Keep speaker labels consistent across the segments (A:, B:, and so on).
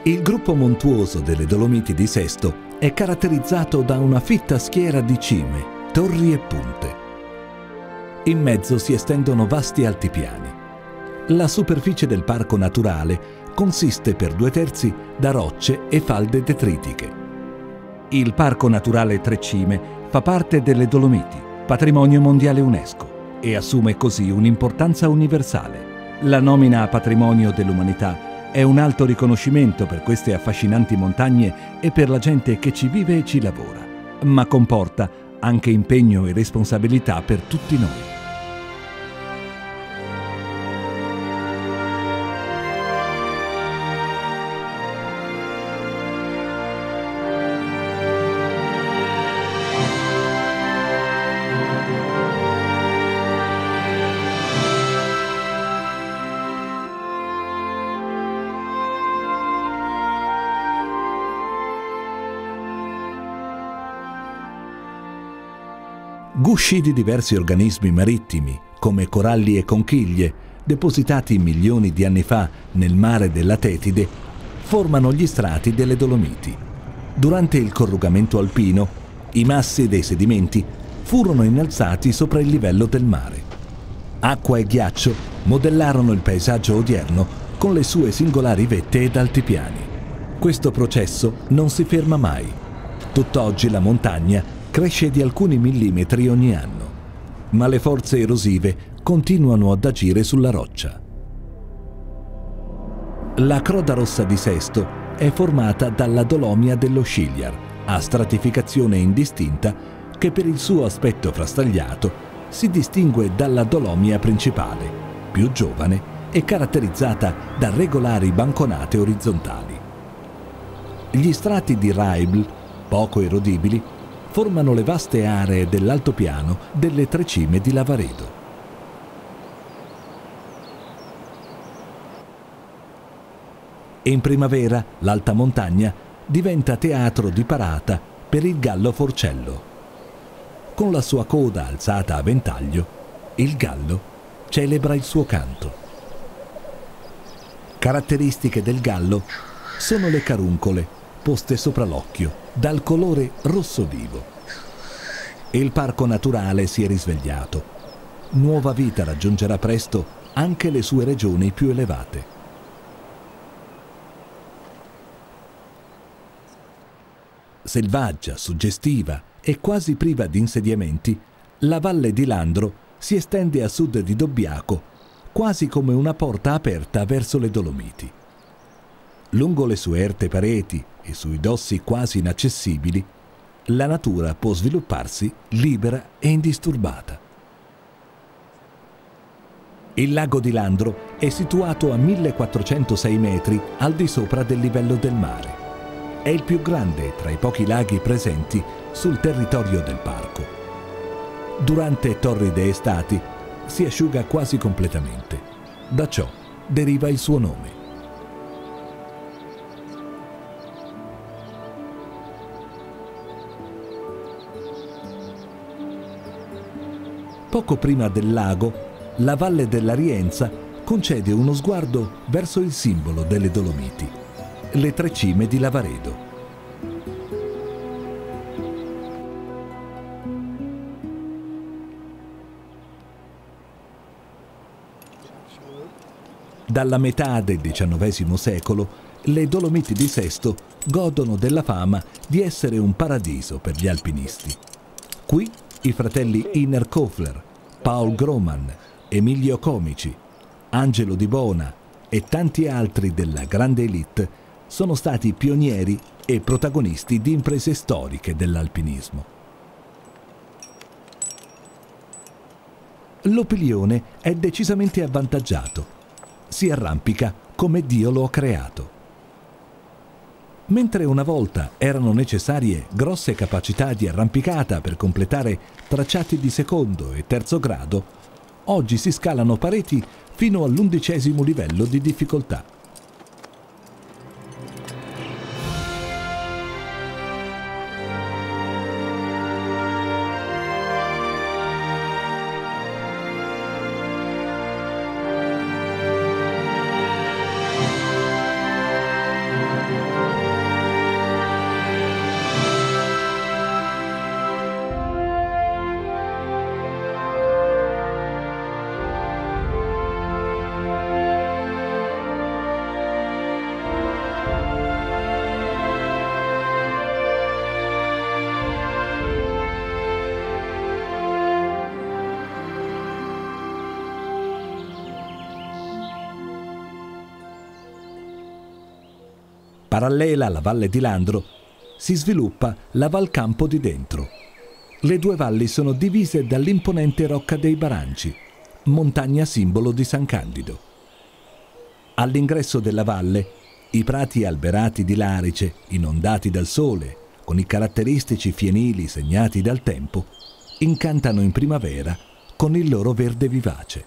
A: Il gruppo montuoso delle Dolomiti di Sesto è caratterizzato da una fitta schiera di cime, torri e punte. In mezzo si estendono vasti altipiani. La superficie del parco naturale consiste per 2/3 da rocce e falde detritiche. Il Parco Naturale Tre Cime fa parte delle Dolomiti, patrimonio mondiale UNESCO, e assume così un'importanza universale. La nomina a patrimonio dell'umanità è un alto riconoscimento per queste affascinanti montagne e per la gente che ci vive e ci lavora, ma comporta anche impegno e responsabilità per tutti noi. Gusci di diversi organismi marittimi, come coralli e conchiglie, depositati milioni di anni fa nel mare della Tetide, formano gli strati delle Dolomiti. Durante il corrugamento alpino, i massi dei sedimenti furono innalzati sopra il livello del mare. Acqua e ghiaccio modellarono il paesaggio odierno con le sue singolari vette ed altipiani. Questo processo non si ferma mai. Tutt'oggi la montagna cresce di alcuni millimetri ogni anno, ma le forze erosive continuano ad agire sulla roccia. La Croda Rossa di Sesto è formata dalla dolomia dello Sciliar, a stratificazione indistinta che per il suo aspetto frastagliato si distingue dalla dolomia principale, più giovane e caratterizzata da regolari banconate orizzontali. Gli strati di Raibl, poco erodibili, formano le vaste aree dell'altopiano delle Tre Cime di Lavaredo. In primavera l'alta montagna diventa teatro di parata per il gallo forcello. Con la sua coda alzata a ventaglio, il gallo celebra il suo canto. Caratteristiche del gallo sono le caruncole poste sopra l'occhio, dal colore rosso vivo. Il parco naturale si è risvegliato. Nuova vita raggiungerà presto anche le sue regioni più elevate. Selvaggia, suggestiva e quasi priva di insediamenti, la valle di Landro si estende a sud di Dobbiaco, quasi come una porta aperta verso le Dolomiti. Lungo le sue erte pareti e sui dossi quasi inaccessibili, la natura può svilupparsi libera e indisturbata. Il lago di Landro è situato a 1406 metri al di sopra del livello del mare. È il più grande tra i pochi laghi presenti sul territorio del parco. Durante torride estati si asciuga quasi completamente. Da ciò deriva il suo nome. Poco prima del lago, la Valle dell'Arienza concede uno sguardo verso il simbolo delle Dolomiti, le Tre Cime di Lavaredo. Dalla metà del XIX secolo, le Dolomiti di Sesto godono della fama di essere un paradiso per gli alpinisti. Qui i fratelli Iner Kofler, Paul Grohmann, Emilio Comici, Angelo Di Bona e tanti altri della grande élite sono stati pionieri e protagonisti di imprese storiche dell'alpinismo. L'Opilione è decisamente avvantaggiato. Si arrampica come Dio lo ha creato. Mentre una volta erano necessarie grosse capacità di arrampicata per completare tracciati di secondo e terzo grado, oggi si scalano pareti fino all'11° livello di difficoltà. Parallela alla valle di Landro si sviluppa la Val Campo di Dentro. Le due valli sono divise dall'imponente Rocca dei Baranci, montagna simbolo di San Candido. All'ingresso della valle, i prati alberati di larice, inondati dal sole, con i caratteristici fienili segnati dal tempo, incantano in primavera con il loro verde vivace.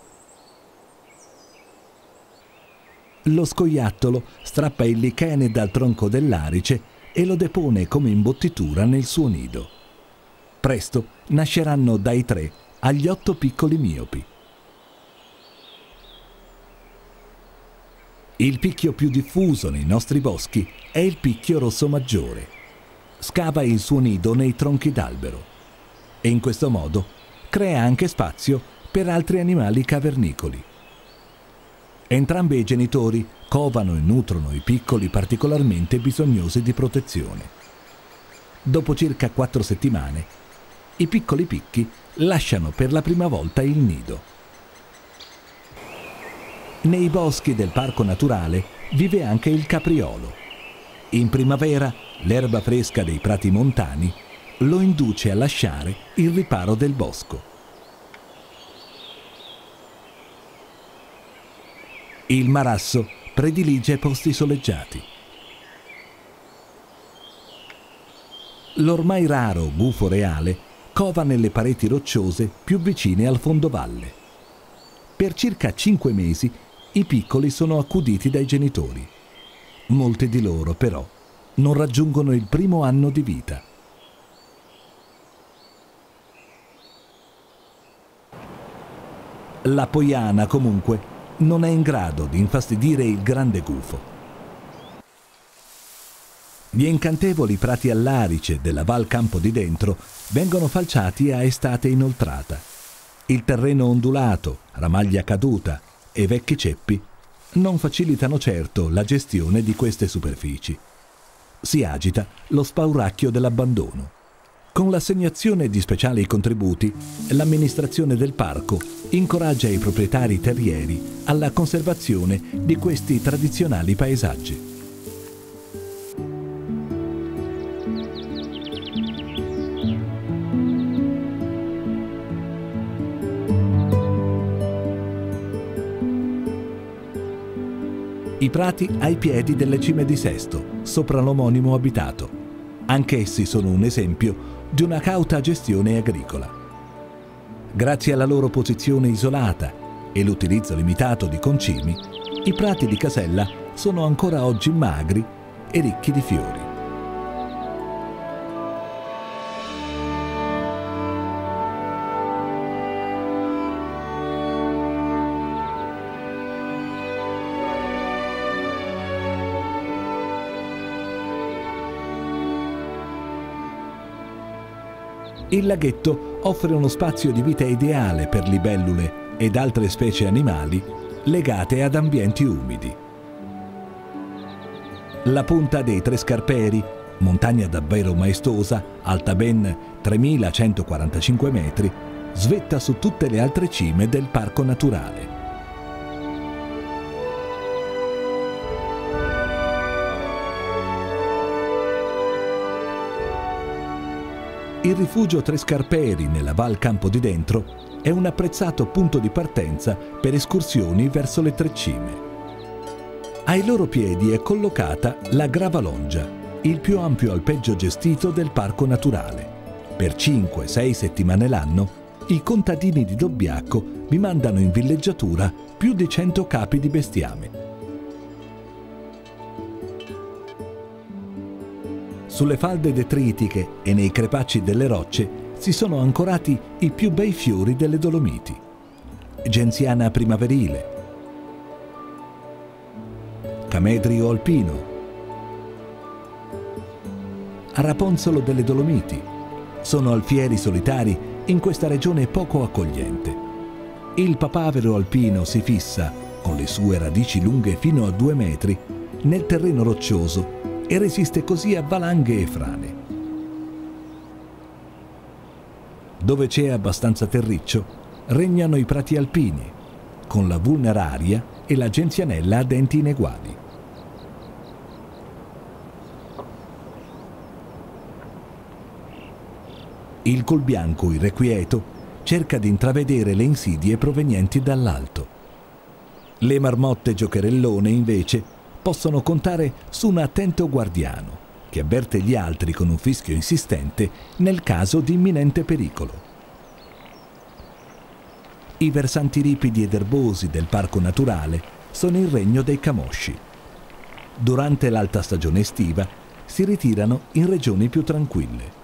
A: Lo scoiattolo strappa il lichene dal tronco dell'arice e lo depone come imbottitura nel suo nido. Presto nasceranno dai 3 agli 8 piccoli miopi. Il picchio più diffuso nei nostri boschi è il picchio rosso maggiore. Scava il suo nido nei tronchi d'albero e in questo modo crea anche spazio per altri animali cavernicoli. Entrambi i genitori covano e nutrono i piccoli particolarmente bisognosi di protezione. Dopo circa 4 settimane, i piccoli picchi lasciano per la prima volta il nido. Nei boschi del parco naturale vive anche il capriolo. In primavera, l'erba fresca dei prati montani lo induce a lasciare il riparo del bosco. Il marasso predilige posti soleggiati. L'ormai raro gufo reale cova nelle pareti rocciose più vicine al fondovalle. Per circa 5 mesi i piccoli sono accuditi dai genitori. Molti di loro, però, non raggiungono il primo anno di vita. La poiana, comunque, non è in grado di infastidire il grande gufo. Gli incantevoli prati all'arice della Val Campo di Dentro vengono falciati a estate inoltrata. Il terreno ondulato, ramaglia caduta e vecchi ceppi non facilitano certo la gestione di queste superfici. Si agita lo spauracchio dell'abbandono. Con l'assegnazione di speciali contributi, l'amministrazione del parco incoraggia i proprietari terrieri alla conservazione di questi tradizionali paesaggi. I prati ai piedi delle cime di Sesto, sopra l'omonimo abitato. Anch'essi sono un esempio di una cauta gestione agricola. Grazie alla loro posizione isolata e l'utilizzo limitato di concimi, i prati di Casella sono ancora oggi magri e ricchi di fiori. Il laghetto offre uno spazio di vita ideale per libellule ed altre specie animali legate ad ambienti umidi. La punta dei Tre Scarperi, montagna davvero maestosa, alta ben 3145 metri, svetta su tutte le altre cime del parco naturale. Il rifugio Tre Scarperi nella Val Campo di Dentro è un apprezzato punto di partenza per escursioni verso le 3 cime. Ai loro piedi è collocata la Gravalongia, il più ampio alpeggio gestito del parco naturale. Per 5-6 settimane l'anno i contadini di Dobbiaco vi mandano in villeggiatura più di 100 capi di bestiame. Sulle falde detritiche e nei crepacci delle rocce si sono ancorati i più bei fiori delle Dolomiti. Genziana primaverile, Camedrio alpino, Raponzolo delle Dolomiti. Sono alfieri solitari in questa regione poco accogliente. Il papavero alpino si fissa, con le sue radici lunghe fino a 2 metri, nel terreno roccioso e resiste così a valanghe e frane. Dove c'è abbastanza terriccio, regnano i prati alpini, con la vulneraria e la genzianella a denti ineguali. Il colbianco irrequieto cerca di intravedere le insidie provenienti dall'alto. Le marmotte giocherellone, invece, possono contare su un attento guardiano che avverte gli altri con un fischio insistente nel caso di imminente pericolo. I versanti ripidi ed erbosi del parco naturale sono il regno dei camosci. Durante l'alta stagione estiva si ritirano in regioni più tranquille.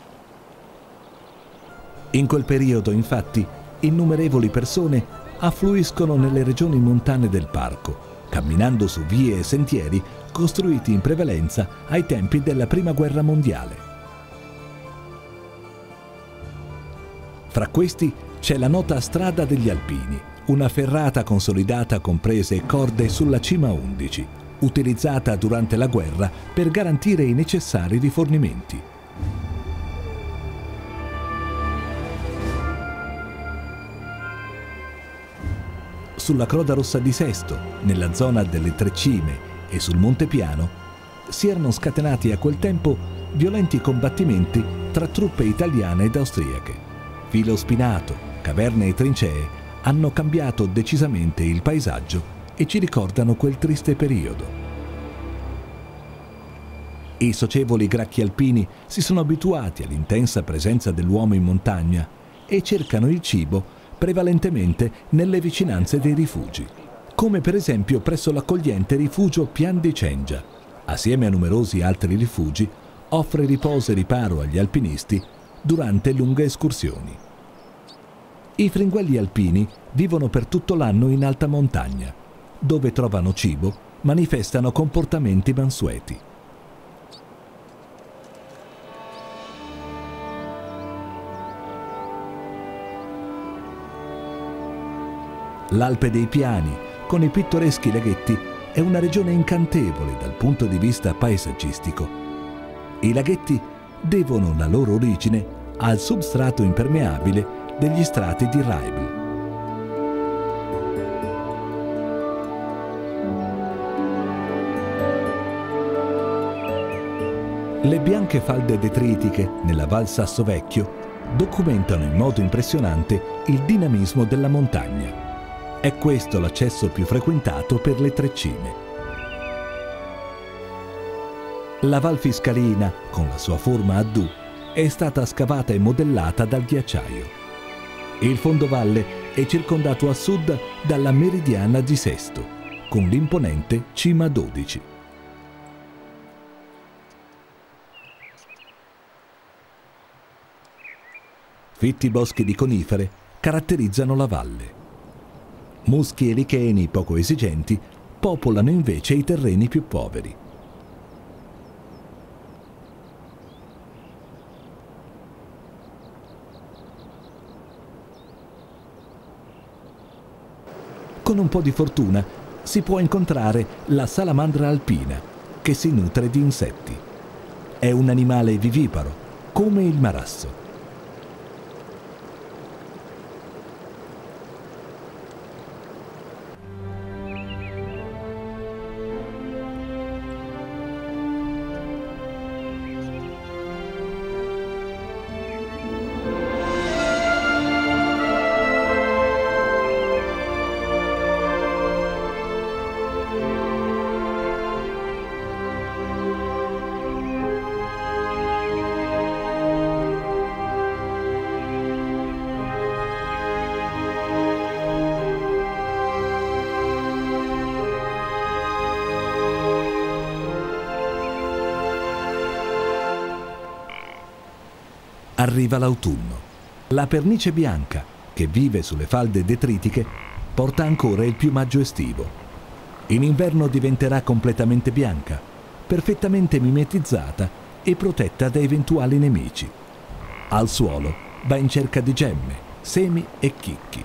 A: In quel periodo, infatti, innumerevoli persone affluiscono nelle regioni montane del parco, camminando su vie e sentieri costruiti in prevalenza ai tempi della Prima Guerra Mondiale. Fra questi c'è la nota Strada degli Alpini, una ferrata consolidata con prese e corde sulla cima 11, utilizzata durante la guerra per garantire i necessari rifornimenti. Sulla Croda Rossa di Sesto, nella zona delle Tre Cime e sul Monte Piano, si erano scatenati a quel tempo violenti combattimenti tra truppe italiane ed austriache. Filo spinato, caverne e trincee hanno cambiato decisamente il paesaggio e ci ricordano quel triste periodo. I socievoli gracchi alpini si sono abituati all'intensa presenza dell'uomo in montagna e cercano il cibo prevalentemente nelle vicinanze dei rifugi, come per esempio presso l'accogliente rifugio Pian di Cengia. Assieme a numerosi altri rifugi, offre riposo e riparo agli alpinisti durante lunghe escursioni. I fringuelli alpini vivono per tutto l'anno in alta montagna, dove trovano cibo, manifestano comportamenti mansueti. L'Alpe dei Piani, con i pittoreschi laghetti, è una regione incantevole dal punto di vista paesaggistico. I laghetti devono la loro origine al substrato impermeabile degli strati di Raibl. Le bianche falde detritiche nella Val Sasso Vecchio documentano in modo impressionante il dinamismo della montagna. È questo l'accesso più frequentato per le Tre Cime. La Val Fiscalina, con la sua forma a D, è stata scavata e modellata dal ghiacciaio. Il fondovalle è circondato a sud dalla Meridiana di Sesto, con l'imponente Cima 12. Fitti boschi di conifere caratterizzano la valle. Muschi e licheni poco esigenti popolano invece i terreni più poveri. Con un po' di fortuna si può incontrare la salamandra alpina, che si nutre di insetti. È un animale viviparo, come il marasso. Arriva l'autunno. La pernice bianca, che vive sulle falde detritiche, porta ancora il piumaggio estivo. In inverno diventerà completamente bianca, perfettamente mimetizzata e protetta da eventuali nemici. Al suolo va in cerca di gemme, semi e chicchi.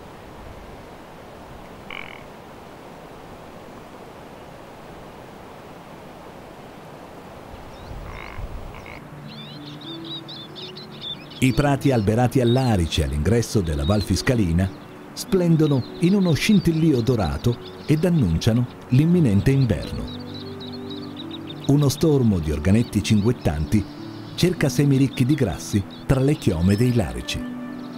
A: I prati alberati all'Arice all'ingresso della Val Fiscalina splendono in uno scintillio dorato ed annunciano l'imminente inverno. Uno stormo di organetti cinguettanti cerca semi ricchi di grassi tra le chiome dei larici.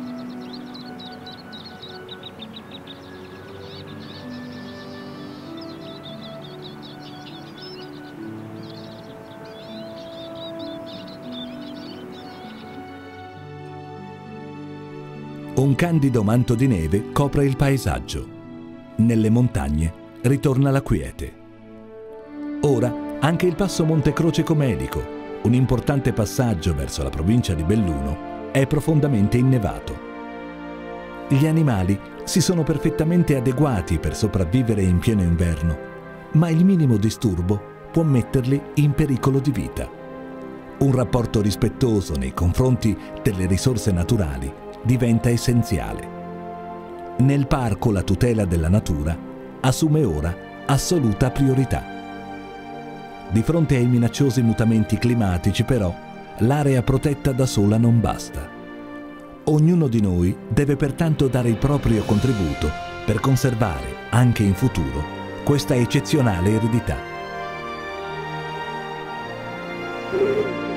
A: Un candido manto di neve copre il paesaggio. Nelle montagne ritorna la quiete. Ora anche il passo Monte Croce Comelico, un importante passaggio verso la provincia di Belluno, è profondamente innevato. Gli animali si sono perfettamente adeguati per sopravvivere in pieno inverno, ma il minimo disturbo può metterli in pericolo di vita. Un rapporto rispettoso nei confronti delle risorse naturali diventa essenziale. Nel parco la tutela della natura assume ora assoluta priorità. Di fronte ai minacciosi mutamenti climatici, però, l'area protetta da sola non basta. Ognuno di noi deve pertanto dare il proprio contributo per conservare, anche in futuro, questa eccezionale eredità.